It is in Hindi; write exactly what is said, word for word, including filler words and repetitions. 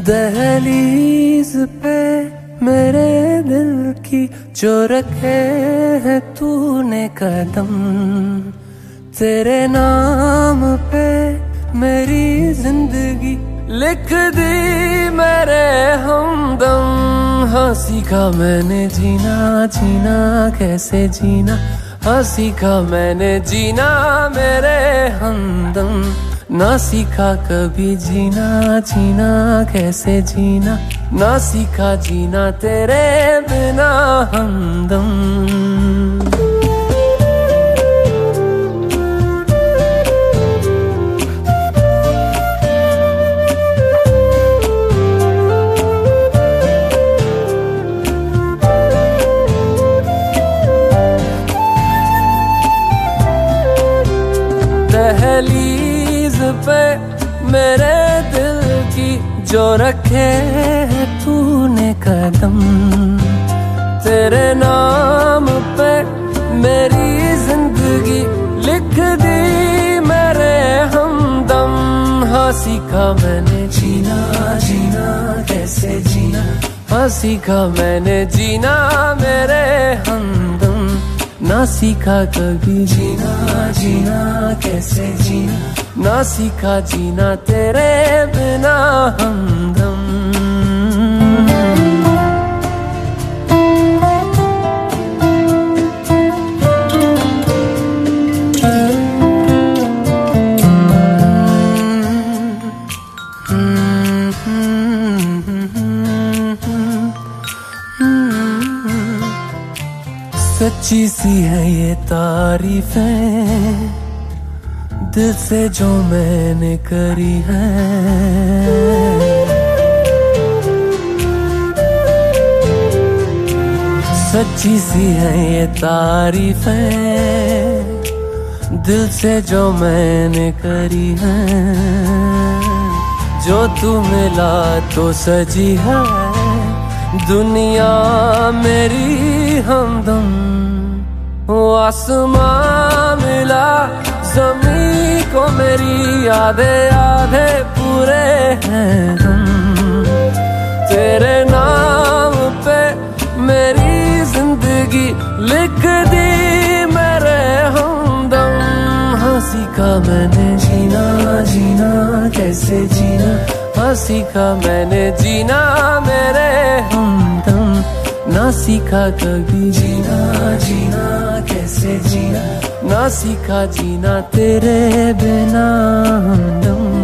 दहलीज पे मेरे दिल की जो रखे है तूने कदम, तेरे नाम पे मेरी जिंदगी लिख दी मेरे हमदम। हाँ सीखा मैंने जीना जीना कैसे जीना, हाँ सीखा मैंने जीना मेरे हमदम। ना सीखा कभी जीना जीना कैसे जीना, ना सीखा जीना तेरे बिना हमदम। दहलीज पे मेरे दिल की जो रखे है तूने कदम, तेरे नाम पे मेरी जिंदगी लिख दी मेरे हमदम। हाँ सीखा मैंने जीना जीना कैसे जीना, हाँ सीखा मैंने जीना मेरे हमदम। ना सीखा कभी जीना जीना कैसे जीना, ना सीखा जीना तेरे बिना हमदम। सच्ची सी है ये तारीफें दिल से जो मैंने करी है, सच्ची सी है ये तारीफें दिल से जो मैंने करी है। जो तू मिला तो सजी है दुनिया मेरी हमदम। वो आसमां मिला ज़मीं को मेरी आधे आधे पूरे हैं हम। तेरे नाम पे मेरी जिंदगी लिख दी मेरे हमदम। हाँ सीखा मैंने जीना जीना कैसे जीना, हाँ सीखा मैंने जीना मेरे हमदम। ना सीखा कभी जीना जीना कैसे जीना, ना सीखा जीना तेरे बिना हमदम।